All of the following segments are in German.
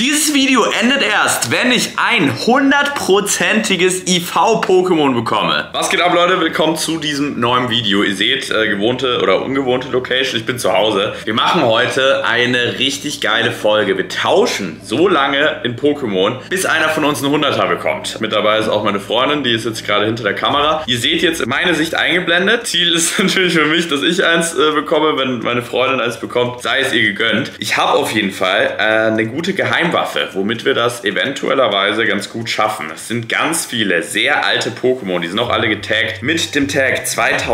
Dieses Video endet erst, wenn ich ein 100%iges IV-Pokémon bekomme. Was geht ab, Leute? Willkommen zu diesem neuen Video. Ihr seht, gewohnte oder ungewohnte Location. Ich bin zu Hause. Wir machen heute eine richtig geile Folge. Wir tauschen so lange in Pokémon, bis einer von uns einen 100er bekommt. Mit dabei ist auch meine Freundin, die ist jetzt gerade hinter der Kamera. Ihr seht jetzt meine Sicht eingeblendet. Ziel ist natürlich für mich, dass ich eins bekomme. Wenn meine Freundin eins bekommt, sei es ihr gegönnt. Ich habe auf jeden Fall eine gute Geheimwaffe, womit wir das eventuellerweise ganz gut schaffen. Es sind ganz viele sehr alte Pokémon, die sind auch alle getaggt mit dem Tag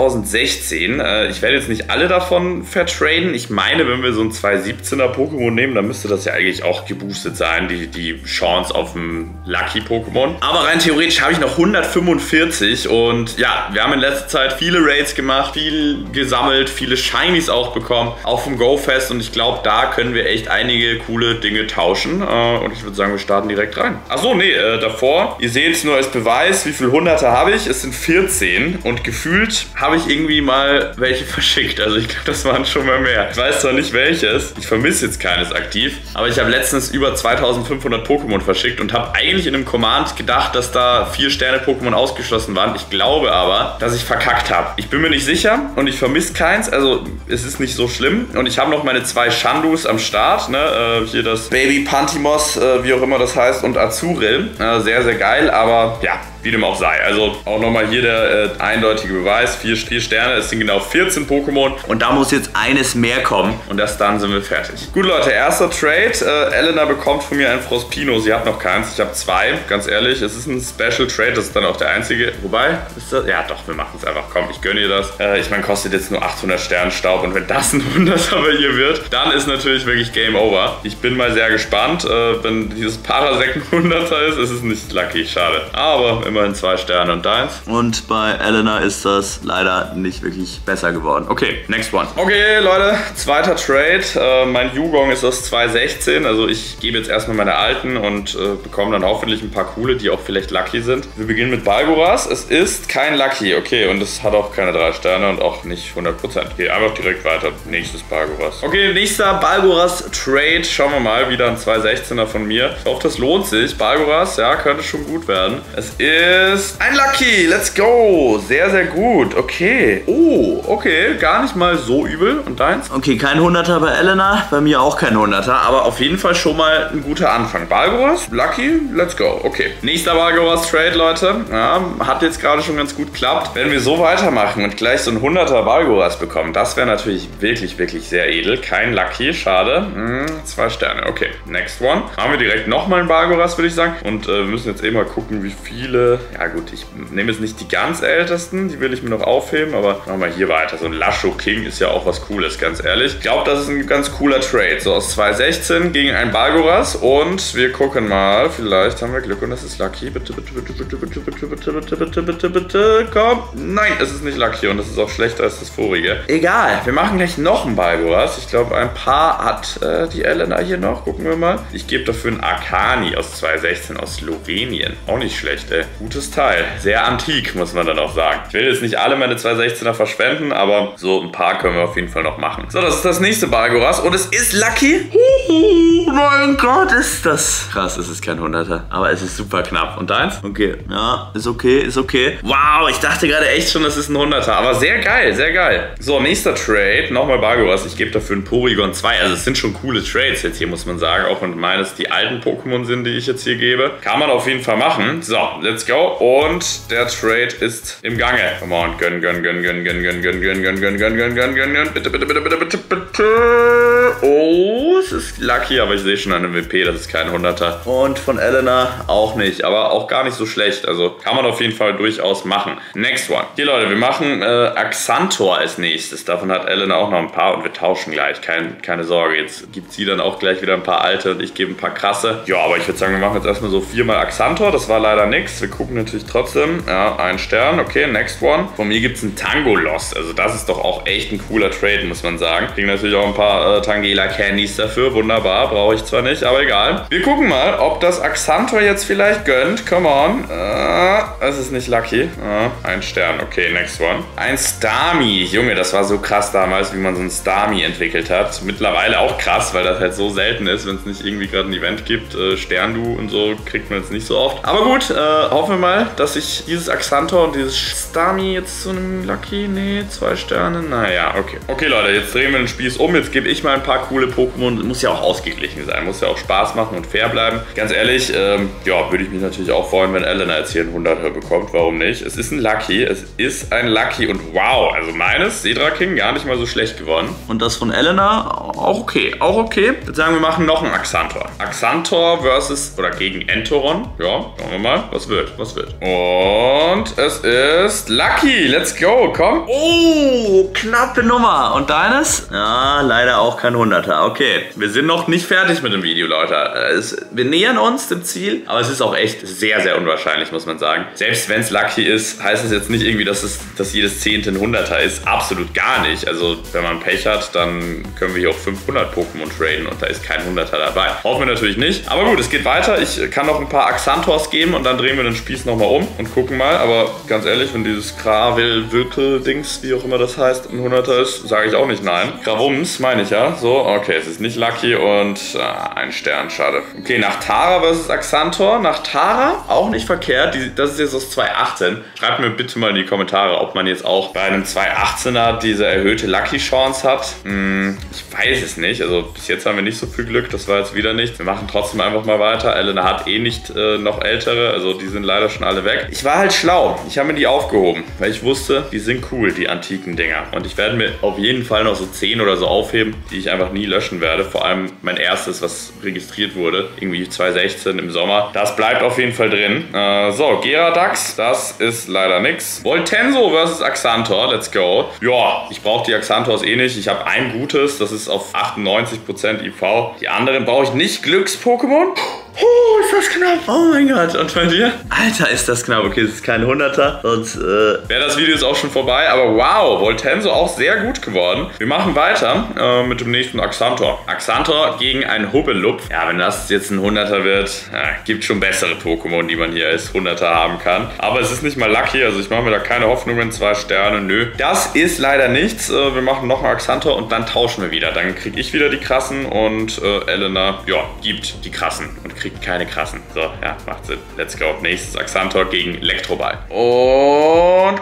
2016. Ich werde jetzt nicht alle davon vertraden. Ich meine, wenn wir so ein 2017er Pokémon nehmen, dann müsste das ja eigentlich auch geboostet sein, die Chance auf ein Lucky-Pokémon. Aber rein theoretisch habe ich noch 145 und ja, wir haben in letzter Zeit viele Raids gemacht, viel gesammelt, viele Shinies auch bekommen, auch vom Go-Fest, und ich glaube, da können wir echt einige coole Dinge tauschen. Und ich würde sagen, wir starten direkt rein. Achso, nee, davor, ihr seht es nur als Beweis, wie viele Hunderter habe ich. Es sind 14 und gefühlt habe ich irgendwie mal welche verschickt. Also ich glaube, das waren schon mal mehr. Ich weiß zwar nicht welches, ich vermisse jetzt keines aktiv, aber ich habe letztens über 2500 Pokémon verschickt und habe eigentlich in einem Command gedacht, dass da 4-Sterne-Pokémon ausgeschlossen waren. Ich glaube aber, dass ich verkackt habe. Ich bin mir nicht sicher und ich vermisse keins, also es ist nicht so schlimm. Und ich habe noch meine 2 Shandus am Start, ne? Hier das Baby Pantimos, wie auch immer das heißt, und Azuril. Sehr, sehr geil, aber ja, wie dem auch sei. Also auch nochmal hier der eindeutige Beweis. 4 Sterne, es sind genau 14 Pokémon. Und da muss jetzt eines mehr kommen. Und erst dann sind wir fertig. Gut, Leute, erster Trade. Elena bekommt von mir ein Frospino. Sie hat noch keins. Ich habe 2. Ganz ehrlich, es ist ein Special Trade. Das ist dann auch der einzige. Wobei, ist das? Ja, doch, wir machen es einfach. Komm, ich gönne ihr das. Ich meine, kostet jetzt nur 800 Sternenstaub. Und wenn das ein 100er bei ihr wird, dann ist natürlich wirklich Game Over. Ich bin mal sehr gespannt. Wenn dieses Parasect ein 100er ist es nicht lucky. Schade. Aber immerhin 2 Sterne. Und deins? Und bei Elena ist das leider nicht wirklich besser geworden. Okay, next one. Okay, Leute, zweiter Trade. Mein Yugong ist aus 2016. Also ich gebe jetzt erstmal meine alten und bekomme dann hoffentlich ein paar coole, die auch vielleicht lucky sind. Wir beginnen mit Balgoras. Es ist kein Lucky. Okay, und es hat auch keine 3 Sterne und auch nicht 100%. Okay, einfach direkt weiter. Nächstes Balgoras. Okay, nächster Balgoras Trade. Schauen wir mal. Wieder ein 216er von mir. Ich hoffe, das lohnt sich. Balgoras, ja, könnte schon gut werden. Es ist ein Lucky. Let's go. Sehr, sehr gut. Okay. Oh, okay. Gar nicht mal so übel. Und deins? Okay, kein 100er bei Elena. Bei mir auch kein 100er. Aber auf jeden Fall schon mal ein guter Anfang. Balgoras, Lucky. Let's go. Okay. Nächster Balgoras Trade, Leute. Ja, hat jetzt gerade schon ganz gut geklappt. Wenn wir so weitermachen und gleich so ein 100er Balgoras bekommen, das wäre natürlich wirklich, wirklich sehr edel. Kein Lucky. Schade. 2 Sterne. Okay. Next one. Haben wir direkt nochmal ein Balgoras, würde ich sagen. Und wir müssen jetzt eben mal gucken, wie viele. Ja gut, ich nehme jetzt nicht die ganz ältesten, die will ich mir noch aufheben, aber machen wir hier weiter. So ein Lasho King ist ja auch was Cooles, ganz ehrlich. Ich glaube, das ist ein ganz cooler Trade. So aus 2016 gegen ein Balgoras und wir gucken mal, vielleicht haben wir Glück und es ist Lucky. Bitte, bitte, bitte, bitte, bitte, bitte, bitte, bitte, bitte, bitte, bitte, komm. Nein, es ist nicht Lucky und es ist auch schlechter als das vorige. Egal, wir machen gleich noch ein Balgoras. Ich glaube, ein paar hat die Elena hier noch. Gucken wir mal. Ich gebe dafür einen Arcani aus 2016 aus Slowenien. Auch nicht schlecht, ey. Gutes Teil. Sehr antik, muss man dann auch sagen. Ich will jetzt nicht alle meine 216er verschwenden, aber so ein paar können wir auf jeden Fall noch machen. So, das ist das nächste Balgoras und es ist Lucky. Mein Gott, ist das krass. Es ist kein 100er, aber es ist super knapp. Und deins? Okay, ja, ist okay, ist okay. Wow, ich dachte gerade echt schon, das ist ein 100er, aber sehr geil, sehr geil. So, nächster Trade, nochmal Balgoras. Ich gebe dafür einen Porygon 2. Also es sind schon coole Trades jetzt hier, muss man sagen, auch wenn meines die alten Pokémon sind, die ich jetzt hier gebe. Kann man auf jeden Fall machen. So, let's go. Und der Trade ist im Gange. Come on, gönn, gönn, gönn, gönn, gönn, gönn, gönn, gönn, gönn, gönn, gönn, gönn, gönn, gönn, gönn. Bitte, bitte, bitte, bitte, bitte, bitte. Oh, es ist Lucky, aber ich sehe schon eine WP, das ist kein 100er. Und von Elena auch nicht, aber auch gar nicht so schlecht. Also kann man auf jeden Fall durchaus machen. Next one. Hier, Leute, wir machen Axantor als nächstes. Davon hat Elena auch noch ein paar und wir tauschen gleich. Keine Sorge, jetzt gibt sie dann auch gleich wieder ein paar alte und ich gebe ein paar krasse. Ja, aber ich würde sagen, wir machen jetzt erstmal so 4 mal Axantor. Das war leider nichts. Wir gucken natürlich trotzdem. Ja, 1 Stern. Okay, next one. Von mir gibt es einen Tango Lost. Also das ist doch auch echt ein cooler Trade, muss man sagen. Kriegen natürlich auch ein paar Tango Tangela Candies dafür. Wunderbar, brauche ich zwar nicht, aber egal. Wir gucken mal, ob das Axantor jetzt vielleicht gönnt. Come on. Es ist nicht lucky. Ein Stern. Okay, next one. Ein Starmie. Junge, das war so krass damals, wie man so ein Starmie entwickelt hat. Mittlerweile auch krass, weil das halt so selten ist, wenn es nicht irgendwie gerade ein Event gibt. Sterndu und so kriegt man jetzt nicht so oft. Aber gut, hoffen wir mal, dass ich dieses Axantor und dieses Starmie jetzt zu einem Lucky... Nee, 2 Sterne. Naja, okay. Okay, Leute, jetzt drehen wir den Spieß um. Jetzt gebe ich mal ein paar coole Pokémon. Muss ja auch ausgeglichen sein. Muss ja auch Spaß machen und fair bleiben. Ganz ehrlich, ja, würde ich mich natürlich auch freuen, wenn Elena jetzt hier einen 100er bekommt. Warum nicht? Es ist ein Lucky. Es ist ein Lucky. Und wow, also meines Seedraking gar nicht mal so schlecht geworden. Und das von Elena auch okay. Auch okay. Ich würde sagen, wir machen noch einen Axantor. Axantor versus oder gegen Entoron. Ja, schauen wir mal. Was wird? Was wird? Und es ist Lucky. Let's go. Komm. Oh, knappe Nummer. Und deines? Ja, leider auch kein 100er. Okay. Wir sind noch nicht fertig mit dem Video, Leute. Wir nähern uns dem Ziel. Aber es ist auch echt sehr, sehr unwahrscheinlich, muss man sagen. Selbst wenn es Lucky ist, heißt es jetzt nicht irgendwie, dass jedes 10. ein 100er ist. Absolut gar nicht. Also, wenn man Pech hat, dann können wir hier auch 500 Pokémon traden und da ist kein 100er dabei. Hoffen wir natürlich nicht. Aber gut, es geht weiter. Ich kann noch ein paar Axantors geben und dann drehen wir den Spieß nochmal um und gucken mal. Aber ganz ehrlich, wenn dieses Gravel-Wirkel-Dings, wie auch immer das heißt, ein 100er ist, sage ich auch nicht nein. Gravums, meine ich ja. So, okay, es ist nicht Lucky und ein Stern, schade. Okay, nach Tara versus Axantor. Nach Tara auch nicht verkehrt. Das ist jetzt aus 2.18. Schreibt mir bitte mal in die Kommentare, ob man jetzt auch bei einem 2.18er diese erhöhte Lucky-Chance hat. Ich weiß es nicht. Also bis jetzt haben wir nicht so viel Glück. Das war jetzt wieder nichts. Wir machen trotzdem einfach mal weiter. Elena hat eh nicht noch ältere. Also die sind leider schon alle weg. Ich war halt schlau. Ich habe mir die aufgehoben, weil ich wusste, die sind cool, die antiken Dinger. Und ich werde mir auf jeden Fall noch so 10 oder so aufheben, die ich einfach nie löschen werde. Vor allem mein erstes, was registriert wurde. Irgendwie 2016 im Sommer. Das bleibt auf jeden Fall drin. So, Geradax. Das ist leider nix. Voltenso versus Axantor. Let's go. Ja, ich brauche die Axantors eh nicht. Ich habe ein gutes. Das ist auf 98% IV. Die anderen brauche ich nicht. Glücks-Pokémon. Oh, ist das knapp. Oh mein Gott. Und bei dir? Alter, ist das knapp. Okay, es ist kein 100er. Sonst wäre das Video jetzt auch schon vorbei. Aber wow, Voltenso auch sehr gut geworden. Wir machen weiter mit dem nächsten Axantor. Axantor gegen einen Hubbelupf. Ja, wenn das jetzt ein 100er wird, gibt schon bessere Pokémon, die man hier als 100er haben kann. Aber es ist nicht mal Lucky. Also ich mache mir da keine Hoffnungen. 2 Sterne, nö. Das ist leider nichts. Wir machen noch einen Axantor und dann tauschen wir wieder. Dann kriege ich wieder die krassen und Elena, ja, gibt die krassen und kriegt keine krassen. So, ja, macht Sinn. Let's go. Nächstes Axantor gegen Elektroball. Und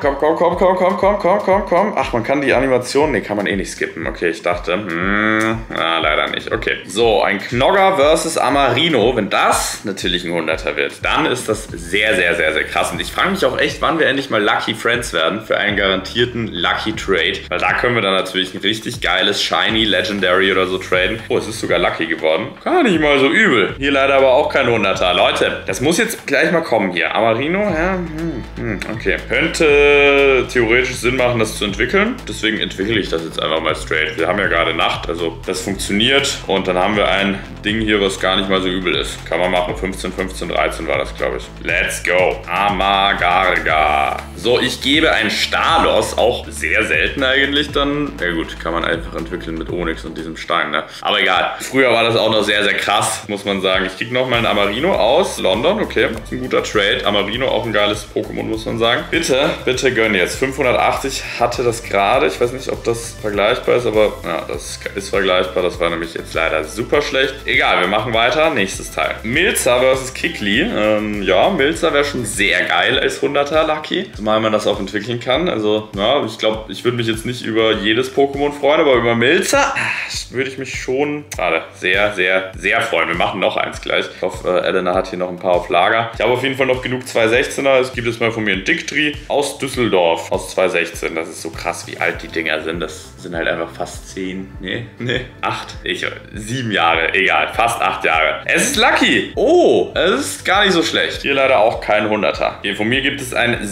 komm. Ach, man kann die Animation, nee, kann man eh nicht skippen. Okay, ich dachte, leider nicht. Okay. So, ein Knogger versus Amarino. Wenn das natürlich ein 100er wird, dann ist das sehr, sehr, sehr, sehr krass. Und ich frage mich auch echt, wann wir endlich mal Lucky Friends werden für einen garantierten Lucky Trade. Weil da können wir dann natürlich ein richtig geiles Shiny, Legendary oder so traden. Oh, es ist sogar Lucky geworden. Gar nicht mal so übel. Hier leider aber auch kein 100er. Leute, das muss jetzt gleich mal kommen hier. Amarino, ja, okay. Könnte theoretisch Sinn machen, das zu entwickeln. Deswegen entwickle ich das jetzt einfach mal straight. Wir haben ja gerade Nacht, also das funktioniert. Und dann haben wir ein Ding hier, was gar nicht mal so übel ist. Kann man machen. 15, 15, 13 war das, glaube ich. Let's go. Amagarga. So, ich gebe ein Stalos. Auch sehr selten eigentlich dann. Ja gut, kann man einfach entwickeln mit Onyx und diesem Stein, ne? Aber egal. Früher war das auch noch sehr, sehr krass, muss man sagen. Ich kriege noch mal ein Amarino aus London. Okay, das ist ein guter Trade. Amarino auch ein geiles Pokémon, muss man sagen. Bitte, bitte gönn jetzt. 580 hatte das gerade. Ich weiß nicht, ob das vergleichbar ist, aber ja, das ist vergleichbar. Das war nämlich jetzt leider super schlecht. Egal, wir machen weiter. Nächstes Teil. Milza versus Kikli. Ja, Milza wäre schon sehr geil als 100er Lucky. Zumal man das auch entwickeln kann. Also, ja, ich glaube, ich würde mich jetzt nicht über jedes Pokémon freuen, aber über Milza würde ich mich schon gerade sehr, sehr, sehr freuen. Wir machen noch eins gleich. Ich hoffe, Elena hat hier noch ein paar auf Lager. Ich habe auf jeden Fall noch genug 216er. Es gibt jetzt mal von mir ein Dictri aus Düsseldorf aus 2016. Das ist so krass, wie alt die Dinger sind. Das sind halt einfach fast 10, 8, 7 Jahre. Egal, fast 8 Jahre. Es ist Lucky. Oh, es ist gar nicht so schlecht. Hier leider auch kein 100er. Hier von mir gibt es ein Seemon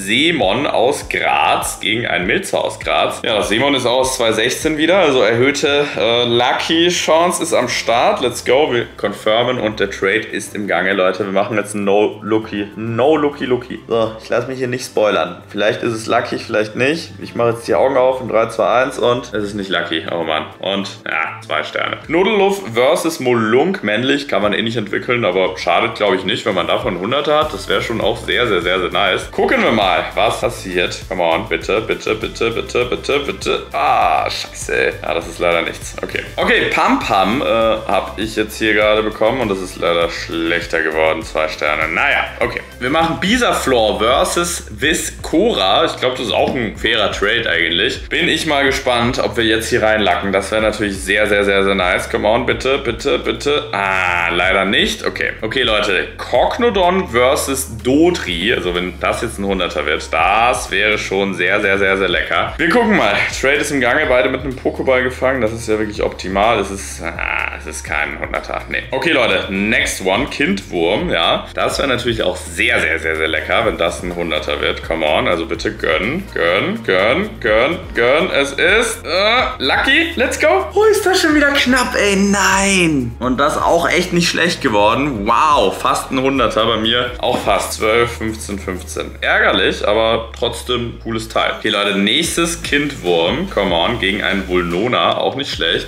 Simon aus Graz gegen einen Milzer aus Graz. Ja, das Simon ist aus 2016 wieder, also erhöhte Lucky Chance ist am Start. Let's go, wir confirmen und der Trade ist im Gange, Leute. Wir machen jetzt ein No-Lucky. No-Lucky-Lucky. So, ich lasse mich hier nicht spoilern. Vielleicht ist es Lucky, vielleicht nicht. Ich mache jetzt die Augen auf in 3, 2, 1 und es ist nicht Lucky. Oh Mann. Und, ja, 2 Sterne. Knuddelluff versus Molunk. Männlich kann man eh nicht entwickeln, aber schadet, glaube ich, nicht, wenn man davon 100 hat. Das wäre schon auch sehr, sehr, sehr, sehr nice. Gucken wir mal, was passiert. Come on, bitte, bitte, bitte, bitte, bitte, bitte. Ah, scheiße. Ja, das ist leider nichts. Okay. Okay, Pam Pam habe ich jetzt hier gerade bekommen und das ist leider schlechter geworden. 2 Sterne. Naja, okay. Wir machen Bisaflor versus Viscora. Ich glaube, das ist auch ein fairer Trade eigentlich. Bin ich mal gespannt, ob wir jetzt hier reinlacken. Das wäre natürlich sehr, sehr, sehr, sehr nice. Come on, bitte, bitte, bitte. Ah, leider nicht. Okay. Okay, Leute. Cognodon versus Dodri. Also wenn das jetzt ein 100er wird, das wäre schon sehr, sehr, sehr, sehr lecker. Wir gucken mal. Trade ist im Gange. Beide mit einem Pokéball gefangen. Das ist ja wirklich optimal. Es ist kein 100er. Nee. Okay, Leute. Next one. Kindwurm. Ja. Das wäre natürlich auch sehr, sehr, sehr, sehr lecker, wenn das ein 100er wird. Come on. Also bitte gönn, gönn, gönn, gönn, gönn. Es ist Lucky. Let's go. Oh, ist das schon wieder knapp, ey. Nein. Und das auch echt nicht schlecht geworden. Wow. Fast ein 100er bei mir. Auch fast 12, 15, 15. Ärgerlich, aber trotzdem cooles Teil. Okay, Leute. Nächstes Kindwurm. Come on. Gegen einen Vulnona. Auch nicht schlecht.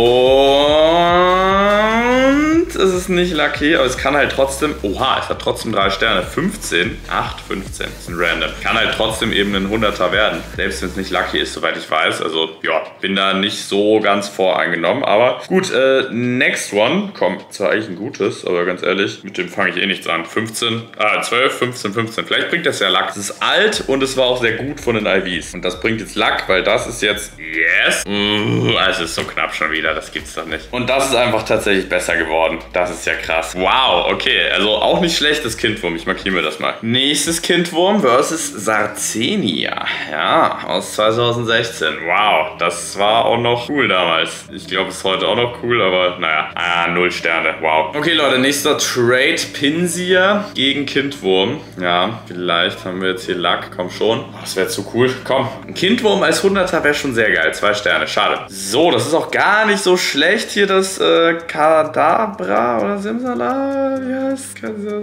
Und es ist nicht Lucky, aber es kann halt trotzdem... Oha, es hat trotzdem 3 Sterne. 15. 8, 15. Das ist ein Random. Kann halt trotzdem eben ein 100er werden. Selbst wenn es nicht Lucky ist, soweit ich weiß. Also, ja, bin da nicht so ganz voreingenommen. Aber gut, next one. Komm, zwar eigentlich ein gutes, aber ganz ehrlich, mit dem fange ich eh nichts an. 12, 15, 15. Vielleicht bringt das ja Luck. Es ist alt und es war auch sehr gut von den IVs. Und das bringt jetzt Luck, weil das ist jetzt... Yes! Es ist so knapp schon wieder. Das gibt's doch nicht. Und das ist einfach tatsächlich besser geworden. Das ist ja krass. Wow, okay. Also auch nicht schlechtes Kindwurm. Ich markiere mir das mal. Nächstes Kindwurm versus Sarcenia. Ja, aus 2016. Wow, das war auch noch cool damals. Ich glaube, es ist heute auch noch cool, aber naja. 0 Sterne. Wow. Okay, Leute, nächster Trade. Pinsir gegen Kindwurm. Ja, vielleicht haben wir jetzt hier Luck. Komm schon. Das wäre zu cool. Komm. Ein Kindwurm als 100er wäre schon sehr geil. 2 Sterne. Schade. So, das ist auch gar nicht so schlecht hier, das Kadabra oder Simsala. Wie heißt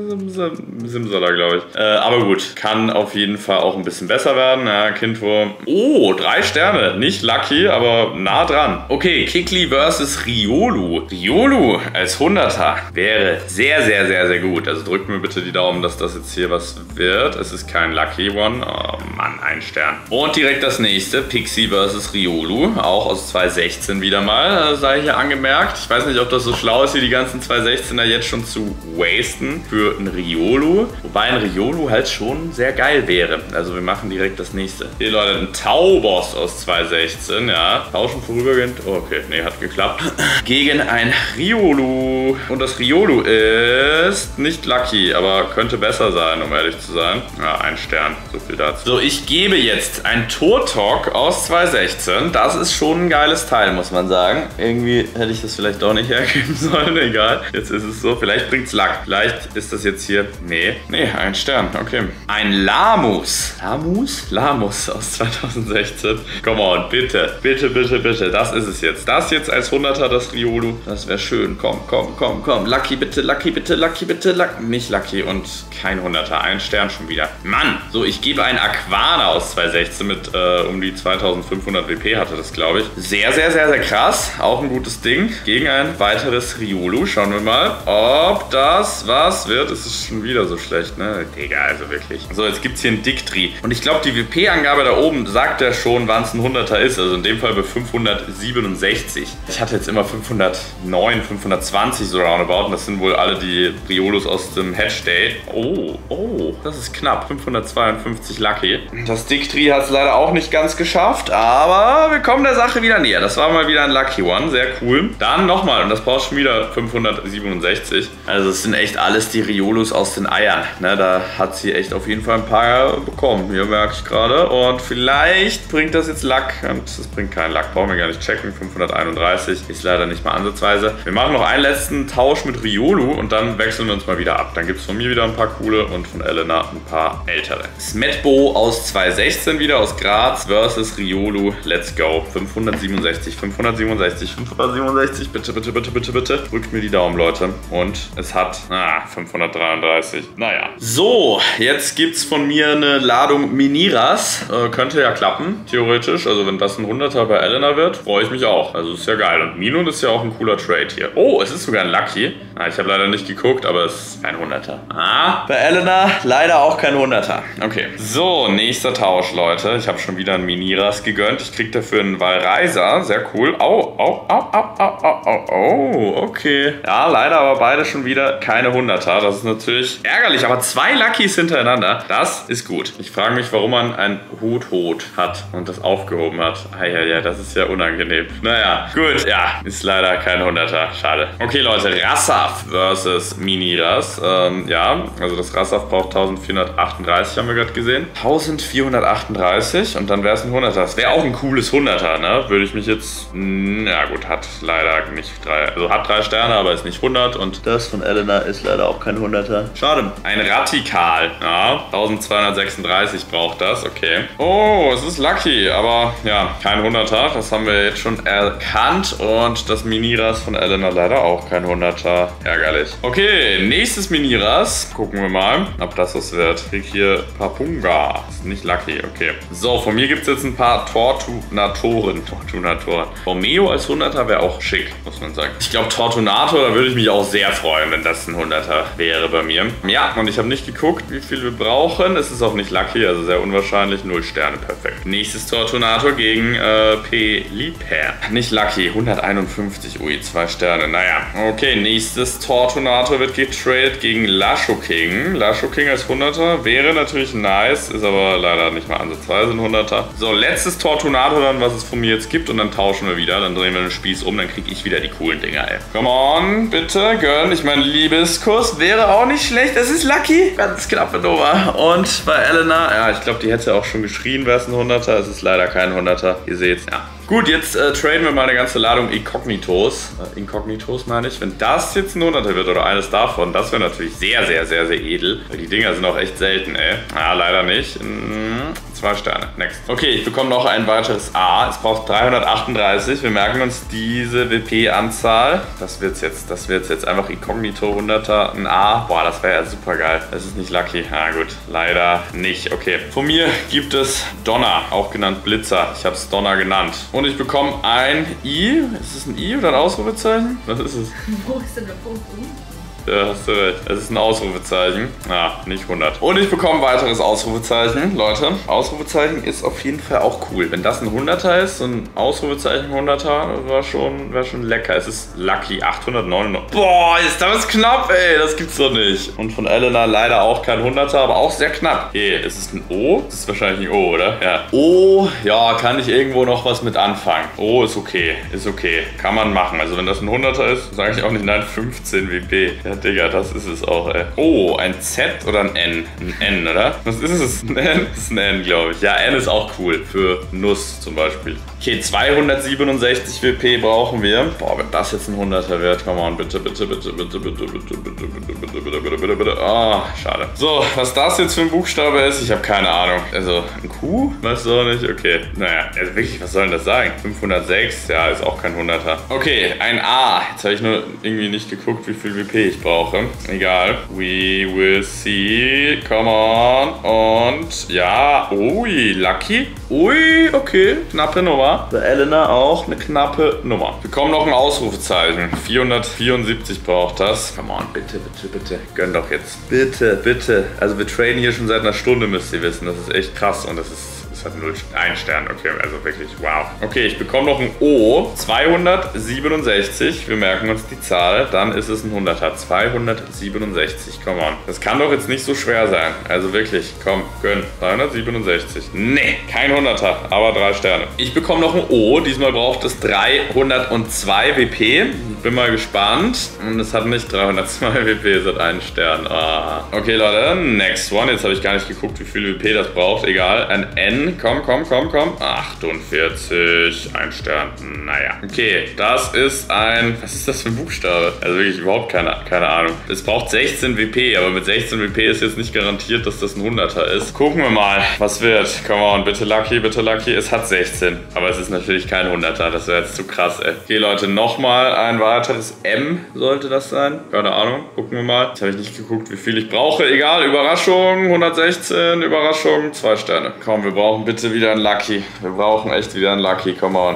Simsala, glaube ich. Aber gut. Kann auf jeden Fall auch ein bisschen besser werden. Ja, Kindwurm. Oh, 3 Sterne. Nicht Lucky, aber nah dran. Okay, Kikli versus Riolu. Riolu als 100er wäre sehr, sehr, sehr, sehr gut. Also drückt mir bitte die Daumen, dass das jetzt hier was wird. Es ist kein Lucky One. Oh Mann, 1 Stern. Und direkt das nächste. Pixie versus Riolu. Auch aus 2016 wieder mal. Sei hier angemerkt. Ich weiß nicht, ob das so schlau ist, hier die ganzen 2016er jetzt schon zu wasten für ein Riolu. Wobei ein Riolu halt schon sehr geil wäre. Also wir machen direkt das nächste. Hier, Leute, ein Tauboss aus 2016. Ja, tauschen vorübergehend. Oh, okay, nee, hat geklappt. Gegen ein Riolu. Und das Riolu ist nicht Lucky, aber könnte besser sein, um ehrlich zu sein. Ja, 1 Stern. So viel dazu. So, ich gebe jetzt ein Turtok aus 2016. Das ist schon ein geiles Teil, muss man sagen. Irgendwie hätte ich das vielleicht auch nicht hergeben sollen. Egal. Jetzt ist es so. Vielleicht bringt's Luck. Vielleicht ist das jetzt hier... Nee, 1 Stern. Okay. Ein Lamus. Lamus aus 2016. Come on, bitte. Bitte, bitte, bitte. Das ist es jetzt. Das jetzt als 100er, das Riolu. Das wäre schön. Komm. Lucky, bitte, Lucky, bitte, Lucky, bitte, Lucky. Nicht Lucky und kein 100er. 1 Stern schon wieder. Mann. So, ich gebe einen Aquana aus 2016 mit um die 2500 WP hatte das, glaube ich. Sehr, sehr, sehr, sehr krass. Auch ein gutes Ding. Gegen ein weiteres Riolu. Schauen wir mal, ob das was wird. Es ist schon wieder so schlecht, ne? Egal, also wirklich. So, jetzt gibt es hier ein Dictri. Und ich glaube, die WP-Angabe da oben sagt ja schon, wann es ein 100er ist. Also in dem Fall bei 567. Ich hatte jetzt immer 509, 520 so roundabout. Und das sind wohl alle die Riolos aus dem Hatch Day. Oh, das ist knapp. 552 Lucky. Das Dictri hat es leider auch nicht ganz geschafft, aber wir kommen der Sache wieder näher. Das war mal wieder ein Lucky One. Sehr cool. Dann dann nochmal und das braucht schon wieder 567. Also es sind echt alles die Riolos aus den Eiern. Ne, da hat sie echt auf jeden Fall ein paar bekommen. Hier merke ich gerade. Und vielleicht bringt das jetzt Lack. Und das bringt keinen Lack. Brauchen wir gar nicht checken. 531 ist leider nicht mal ansatzweise. Wir machen noch einen letzten Tausch mit Riolu und dann wechseln wir uns mal wieder ab. Dann gibt es von mir wieder ein paar coole und von Elena ein paar ältere. Smetbo aus 2016 wieder aus Graz versus Riolu. Let's go. 567, 567, 567. Bitte, bitte, bitte, bitte, bitte. Drückt mir die Daumen, Leute. Und es hat 533. Naja. So, jetzt gibt es von mir eine Ladung Miniras. Könnte ja klappen, theoretisch. Also wenn das ein 100er bei Elena wird, freue ich mich auch. Also ist ja geil. Und Minun ist ja auch ein cooler Trade hier. Oh, es ist sogar ein Lucky. Ich habe leider nicht geguckt, aber es ist kein 100er. Bei Elena leider auch kein 100er. Okay. So, nächster Tausch, Leute. Ich habe schon wieder einen Miniras gegönnt. Ich kriege dafür einen Valreiser. Sehr cool. Okay. Ja, leider aber beide schon wieder keine 100er. Das ist natürlich ärgerlich. Aber 2 Luckys hintereinander, das ist gut. Ich frage mich, warum man ein Hut hat und das aufgehoben hat. Ja, das ist ja unangenehm. Naja, gut. Ja, ist leider kein 100er. Schade. Okay, Leute. Rassaf versus Miniras. Ja, also das Rassaf braucht 1438, haben wir gerade gesehen. 1438 und dann wäre es ein 100er. Das wäre auch ein cooles 100er, ne? Würde ich mich jetzt... Ja gut, hat leider nicht 3... Also hat 3 Sterne, aber ist nicht 100 und das von Elena ist leider auch kein 100er. Schade. Ein Radikal. Ja, 1236 braucht das. Okay. Oh, es ist Lucky, aber ja, kein 100er. Das haben wir jetzt schon erkannt und das Miniras von Elena leider auch kein 100er. Ärgerlich. Okay, nächstes Miniras. Gucken wir mal, ob das was wird. Ich krieg hier Papunga. Ist nicht Lucky, okay. So, von mir gibt es jetzt ein paar Tortunatoren. Romeo als 100er wäre auch schick, muss man sagen. Ich glaube, Tortunator, da würde ich mich auch sehr freuen, wenn das ein 100er wäre bei mir. Ja, und ich habe nicht geguckt, wie viel wir brauchen. Es ist auch nicht Lucky, also sehr unwahrscheinlich. 0 Sterne, perfekt. Nächstes Tortunator gegen Peliper. Nicht Lucky, 151. Ui, 2 Sterne. Naja, okay, nächstes Tortunator wird getradet gegen Lashoking. Lashoking als 100er wäre natürlich nice, ist aber leider nicht mal ansatzweise ein 100er. So, letztes Tortunator dann, was es von mir jetzt gibt und dann tauschen wir wieder. Dann drehen wir den Spieß um, dann kriege ich wieder die coolen Dinger, ey. Come on, bitte, gönn. Ich meine, Liebeskuss wäre auch nicht schlecht. Es ist Lucky. Ganz knappe Nummer. Und bei Elena, ja, ich glaube, die hätte auch schon geschrien, wäre es ein 100er. Es ist leider kein 100er. Ihr seht's, ja. Gut, jetzt traden wir mal eine ganze Ladung Inkognitos. Inkognitos meine ich. Wenn das jetzt ein 100er wird oder eines davon, das wäre natürlich sehr, sehr, sehr, sehr edel. Weil die Dinger sind auch echt selten, ey. Ja, leider nicht. 2 Sterne. Next. Okay, ich bekomme noch ein weiteres A. Es braucht 338. Wir merken uns diese WP-Anzahl. Das wird's jetzt. Das wird's jetzt. Einfach Inkognito 100er. Ein A. Boah, das wäre ja super geil. Das ist nicht Lucky. Na gut, leider nicht. Okay. Von mir gibt es Donner, auch genannt Blitzer. Ich habe es Donner genannt. Und ich bekomme ein I. Ist es ein I oder ein Ausrufezeichen? Was ist es? Wo ist denn der Punkt? Ja, hast du recht. Es ist ein Ausrufezeichen. Ja, nicht 100. Und ich bekomme ein weiteres Ausrufezeichen. Leute, Ausrufezeichen ist auf jeden Fall auch cool. Wenn das ein 100er ist, so ein Ausrufezeichen 100er, wäre schon lecker. Es ist Lucky 899. Boah, ist das knapp, ey. Das gibt's doch nicht. Und von Elena leider auch kein 100er, aber auch sehr knapp. Okay, ist es ein O? Das ist wahrscheinlich ein O, oder? Ja. O, ja, kann ich irgendwo noch was mit anfangen. O ist okay. Ist okay. Kann man machen. Also wenn das ein 100er ist, sage ich auch nicht, nein, 15 WP. Ja, Digga, das ist es auch, ey. Oh, ein Z oder ein N? Ein N, oder? Was ist es? Ein N? Das ist ein N, glaube ich. Ja, N ist auch cool. Für Nuss zum Beispiel. Okay, 267 WP brauchen wir. Boah, wenn das jetzt ein 100er wird. Come on, bitte, bitte, bitte, bitte, bitte, bitte, bitte, bitte, bitte, bitte, bitte, bitte, bitte. Ah, schade. So, was das jetzt für ein Buchstabe ist, ich habe keine Ahnung. Also, ein Q? Weißt du auch nicht? Okay. Naja, also wirklich, was soll denn das sagen? 506? Ja, ist auch kein 100er. Okay, ein A. Jetzt habe ich nur irgendwie nicht geguckt, wie viel WP ich brauche. Egal. We will see. Come on. Und ja. Ui, Lucky. Ui, okay. Knappe Nummer. Bei Elena auch eine knappe Nummer. Wir bekommen noch ein Ausrufezeichen. 474 braucht das. Come on, bitte, bitte, bitte. Gönn doch jetzt. Bitte, bitte. Also wir traden hier schon seit einer Stunde, müsst ihr wissen. Das ist echt krass und das hat 1 Stern, okay, also wirklich, wow. Okay, ich bekomme noch ein O, 267, wir merken uns die Zahl, dann ist es ein 100er, 267, come on. Das kann doch jetzt nicht so schwer sein, also wirklich, komm, gönn, 367, nee, kein 100er, aber 3 Sterne. Ich bekomme noch ein O, diesmal braucht es 302 WP, bin mal gespannt. Und es hat nicht 302 WP, es hat einen Stern. Ah. Okay, Leute, next one. Jetzt habe ich gar nicht geguckt, wie viel WP das braucht. Egal, ein N. Komm. 48, ein Stern. Naja. Okay, das ist ein... Was ist das für ein Buchstabe? Also wirklich überhaupt keine Ahnung. Es braucht 16 WP, aber mit 16 WP ist jetzt nicht garantiert, dass das ein 100er ist. Gucken wir mal, was wird. Come on, bitte Lucky, bitte Lucky. Es hat 16, aber es ist natürlich kein 100er. Das wäre jetzt zu krass, ey. Okay, Leute, nochmal ein weiteres M sollte das sein. Keine Ahnung, gucken wir mal. Jetzt habe ich nicht geguckt, wie viel ich brauche. Egal, Überraschung, 116, Überraschung, 2 Sterne. Komm, wir brauchen bitte wieder ein Lucky. Wir brauchen echt wieder ein Lucky. Come on.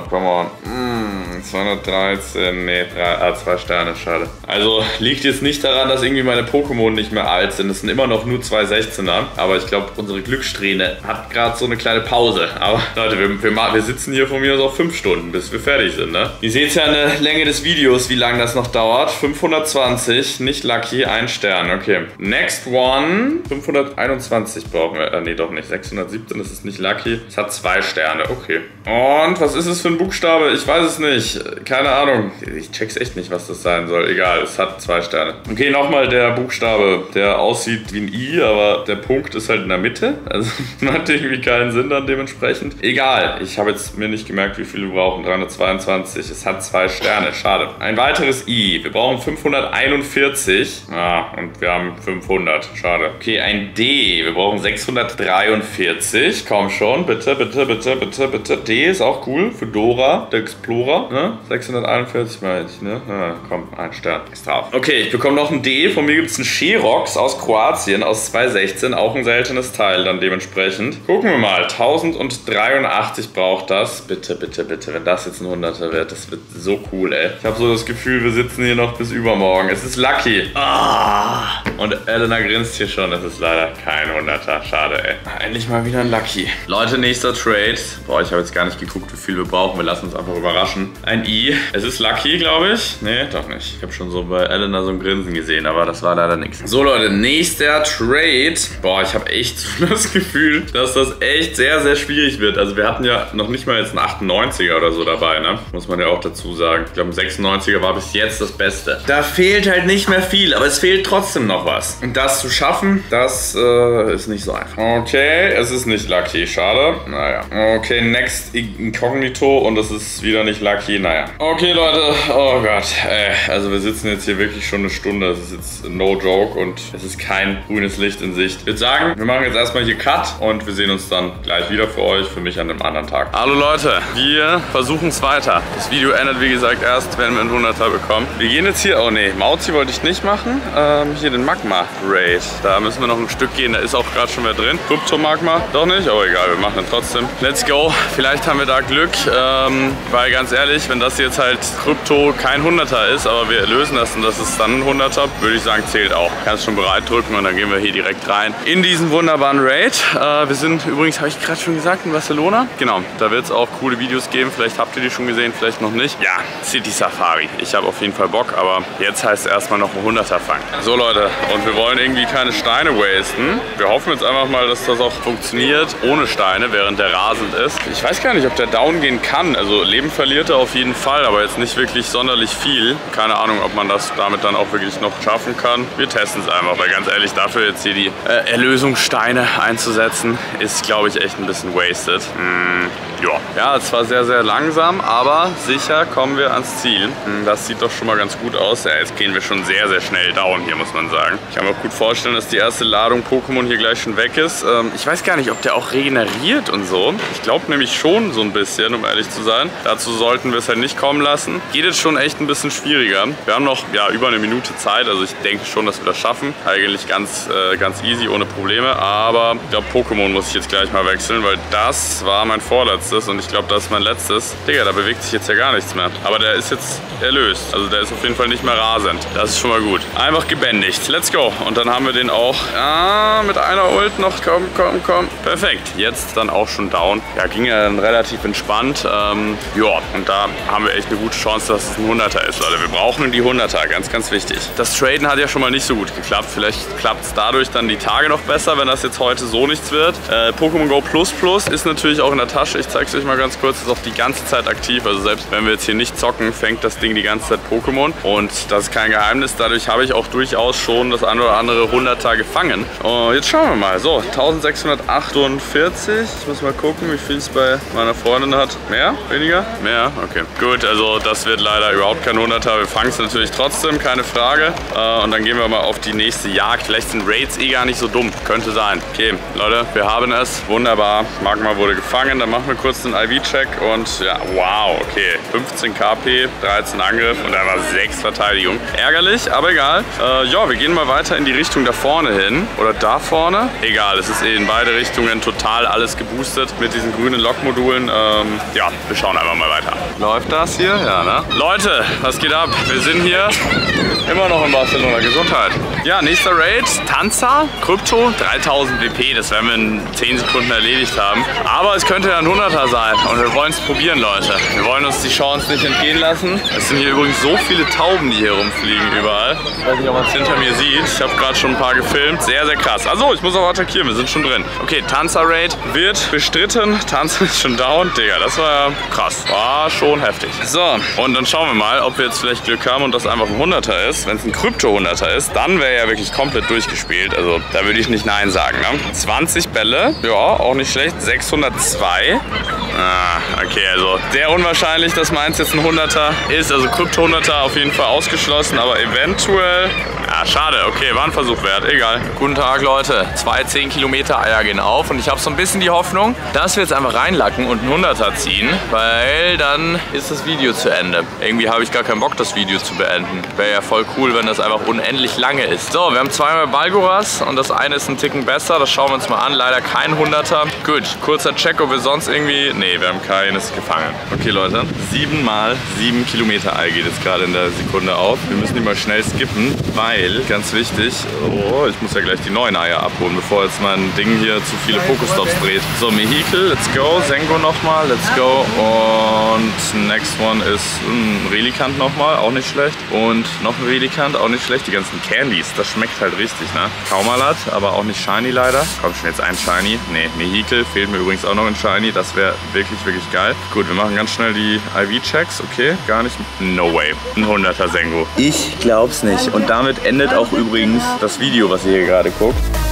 213, nee, 2 Sterne, schade. Also liegt jetzt nicht daran, dass irgendwie meine Pokémon nicht mehr alt sind. Es sind immer noch nur 2 16er. Aber ich glaube, unsere Glückssträhne hat gerade so eine kleine Pause. Aber Leute, wir sitzen hier von mir aus auch 5 Stunden, bis wir fertig sind, ne? Ihr seht ja eine Länge des Videos, wie lange das noch dauert. 520, nicht Lucky, 1 Stern. Okay. Next one. 521 brauchen wir. Nee, doch nicht. 617, das ist nicht Lucky. Es hat 2 Sterne. Okay. Und was ist es für ein Buchstabe? Ich weiß es nicht. Keine Ahnung. Ich check's echt nicht, was das sein soll. Egal, es hat 2 Sterne. Okay, nochmal der Buchstabe, der aussieht wie ein I, aber der Punkt ist halt in der Mitte. Also hat irgendwie keinen Sinn dann dementsprechend. Egal, ich habe jetzt mir nicht gemerkt, wie viel wir brauchen. 322. Es hat 2 Sterne. Schade. Ein weiteres I. Wir brauchen 541. Und wir haben 500. Schade. Okay, ein D. Wir brauchen 643. Komm schon. Bitte. D ist auch cool. Für Dora, der Explorer. Ne? 641 meine ich, ne? Komm, 1 Stern. Ist drauf. Okay, ich bekomme noch ein D. Von mir gibt es einen Sherox aus Kroatien, aus 2016. Auch ein seltenes Teil dann dementsprechend. Gucken wir mal. 1083 braucht das. Bitte. Wenn das jetzt ein 100er wird, das wird so cool, ey. Ich habe so das Gefühl, wir sitzen hier noch bis übermorgen. Es ist Lucky. Und Elena grinst hier schon. Das ist leider kein 100er. Schade, ey. Endlich mal wieder ein Lucky. Leute, nächster Trade. Boah, ich habe jetzt gar nicht geguckt, wie viel wir brauchen. Wir lassen uns einfach überraschen. Ein I. Es ist Lucky, glaube ich. Nee, doch nicht. Ich habe schon so bei Elena so ein Grinsen gesehen, aber das war leider nichts. So, Leute, nächster Trade. Boah, ich habe echt das Gefühl, dass das echt sehr, sehr schwierig wird. Also wir hatten ja noch nicht mal jetzt einen 98er oder so dabei, ne? Muss man ja auch dazu sagen. Ich glaube, ein 96er war bis jetzt das Beste. Da fehlt halt nicht mehr viel, aber es fehlt trotzdem noch was. Und das zu schaffen, das ist nicht so einfach. Okay, es ist nicht Lucky. Schade. Naja. Okay, next Incognito und das ist wieder nicht Lucky. Naja. Okay, Leute. Oh Gott. Also wir sitzen jetzt hier wirklich schon eine Stunde. Das ist jetzt no joke und es ist kein grünes Licht in Sicht. Ich würde sagen, wir machen jetzt erstmal hier Cut und wir sehen uns dann gleich wieder für euch, für mich an einem anderen Tag. Hallo Leute, wir versuchen es weiter. Das Video endet wie gesagt erst, wenn wir einen 100er bekommen. Wir gehen jetzt hier, oh ne, Mauzi wollte ich nicht machen. Hier den Magma Raid. Da müssen wir noch ein Stück gehen, da ist auch gerade schon wer drin. Krypto-Magma, doch nicht? Aber egal, wir machen ihn trotzdem. Let's go. Vielleicht haben wir da Glück, weil ganz ehrlich, wenn das jetzt halt Krypto kein 100er ist, aber wir lösen das und das ist dann ein 100er, würde ich sagen, zählt auch. Kannst schon bereit drücken und dann gehen wir hier direkt rein in diesen wunderbaren Raid. Wir sind übrigens, habe ich gerade schon gesagt, in Barcelona. Genau, da wird es auch coole Videos geben. Vielleicht habt ihr die schon gesehen, vielleicht noch nicht. Ja, City Safari. Ich habe auf jeden Fall Bock, aber jetzt heißt es erstmal noch ein 100er fangen. So Leute, und wir wollen irgendwie keine Steine wasten. Wir hoffen jetzt einfach mal, dass das auch funktioniert ohne Steine, während der rasend ist. Ich weiß gar nicht, ob der down gehen kann. Also Leben verliert er auf jeden Fall, aber jetzt nicht wirklich sonderlich viel. Keine Ahnung, ob man das damit dann auch wirklich noch schaffen kann. Wir testen es einfach, weil ganz ehrlich, dafür jetzt hier die Erlösungssteine einzusetzen, ist, glaube ich, echt ein bisschen wasted. Ja, es war sehr, sehr langsam, aber sicher kommen wir ans Ziel. Das sieht doch schon mal ganz gut aus. Ja, jetzt gehen wir schon sehr, sehr schnell down hier, muss man sagen. Ich kann mir auch gut vorstellen, dass die erste Ladung Pokémon hier gleich schon weg ist. Ich weiß gar nicht, ob der auch regeneriert und so. Ich glaube nämlich schon so ein bisschen, um ehrlich zu sein. Dazu sollten wir es halt nicht kommen lassen. Geht jetzt schon echt ein bisschen schwieriger. Wir haben noch über eine Minute Zeit, also ich denke schon, dass wir das schaffen. Eigentlich ganz easy, ohne Probleme. Aber ich glaube, Pokémon muss ich jetzt gleich mal wechseln, weil das war mein vorletztes und ich glaube, das ist mein letztes. Digga, da bewegt sich jetzt ja gar nichts mehr. Aber der ist jetzt erlöst. Also der ist auf jeden Fall nicht mehr rasend. Das ist schon mal gut. Einfach gebändigt. Let's go. Und dann haben wir den auch mit einer Ult noch. Komm. Perfekt. Jetzt dann auch schon down. Ja, ging ja dann relativ entspannt. Ja, und da haben wir echt eine gute Chance, dass es ein 100er ist, Leute. Wir brauchen die 100er. Ganz, ganz wichtig. Das Traden hat ja schon mal nicht so gut geklappt. Vielleicht klappt es dadurch dann die Tage noch besser, wenn das jetzt heute so nichts wird. Pokémon Go Plus ist natürlich auch in der Tasche. Ich zeig's euch mal ganz kurz. Ist auch die ganze Zeit aktiv. Also selbst wenn wir jetzt hier nicht zocken, fängt das Ding die ganze Zeit Pokémon. Und das ist kein Geheimnis. Dadurch habe ich auch durchaus schon das ein oder andere 100er gefangen. Und jetzt schauen wir mal. So, 1648. Ich muss mal gucken, wie viel es bei meiner Freundin hat. Mehr? Weniger? Mehr? Okay. Gut, also das wird leider überhaupt kein 100er. Wir fangen es natürlich trotzdem, keine Frage. Und dann gehen wir mal auf die nächste Jagd. Vielleicht sind Raids gar nicht so dumm. Könnte sein. Okay, Leute, wir haben es. Wunderbar. Magma wurde gefangen. Dann machen wir kurz den IV-Check und ja, wow, okay. 15 KP, 13 Angriff und einfach 6 Verteidigung. Ärgerlich, aber egal. Ja, wir gehen mal weiter in die Richtung da vorne hin. Oder da vorne. Egal, es ist in beide Richtungen total alles geboostet mit diesen grünen Lokmodulen. Ja, wir schauen einfach mal weiter. Läuft das hier? Ja, ne? Leute, was geht ab? Wir sind hier immer noch in Barcelona. Gesundheit. Ja, nächster Raid. Tanza, Krypto, 3000 WP. Das werden wir in 10 Sekunden erledigt haben. Aber es könnte ja ein 100er sein. Und wir wollen es probieren, Leute. Wir wollen uns die Chance nicht entgehen lassen. Es sind hier übrigens so viele Tauben, die hier rumfliegen überall. Ich weiß nicht, ob man es hinter mir sieht. Ich habe gerade schon ein paar gefilmt. Sehr, sehr krass. Also, ich muss auch attackieren. Wir sind schon drin. Okay, Tanza-Raid wird bestritten. Tanza ist schon down. Digga, das war krass. War schon heftig. So, und dann schauen wir mal, ob wir jetzt vielleicht Glück haben und das einfach ein 100er ist. Wenn es ein Krypto-100er ist, dann wäre ja wirklich komplett durchgespielt. Also, da würde ich nicht Nein sagen. Ne? 20 Bälle. Ja, auch nicht schlecht. 602. Ah, okay, also sehr unwahrscheinlich, dass meins jetzt ein 100er ist. Also Krypto 100er auf jeden Fall ausgeschlossen, aber eventuell... Ja, schade. Okay, war ein Versuch wert. Egal. Guten Tag, Leute. 2 10-Kilometer-Eier gehen auf und ich habe so ein bisschen die Hoffnung, dass wir jetzt einfach reinlacken und einen 100er ziehen, weil dann ist das Video zu Ende. Irgendwie habe ich gar keinen Bock, das Video zu beenden. Wäre ja voll cool, wenn das einfach unendlich lange ist. So, wir haben zweimal Balgoras und das eine ist ein Ticken besser. Das schauen wir uns mal an. Leider kein 100er. Gut, kurzer Check, ob wir sonst irgendwie... Nee, wir haben keines gefangen. Okay, Leute. 7 mal 7 Kilometer Ei geht jetzt gerade in der Sekunde auf. Wir müssen die mal schnell skippen, weil, ganz wichtig, oh, ich muss ja gleich die neuen Eier abholen, bevor jetzt mein Ding hier zu viele Pokestops dreht. So, Mehikel, let's go. Sengo nochmal, let's go. Und next one ist ein Relikant nochmal, auch nicht schlecht. Und noch ein Relikant, auch nicht schlecht. Die ganzen Candies, das schmeckt halt richtig, ne? Kaumalat, aber auch nicht Shiny leider. Kommt schon jetzt ein Shiny. Ne, Mehikel, fehlt mir übrigens auch noch ein Shiny. Das wäre wirklich, wirklich geil. Gut, wir machen ganz schnell die IV-Checks. Okay, gar nicht. No way. Ein 100er Sengo. Ich glaub's nicht. Und damit endet auch übrigens das Video, was ihr hier gerade guckt.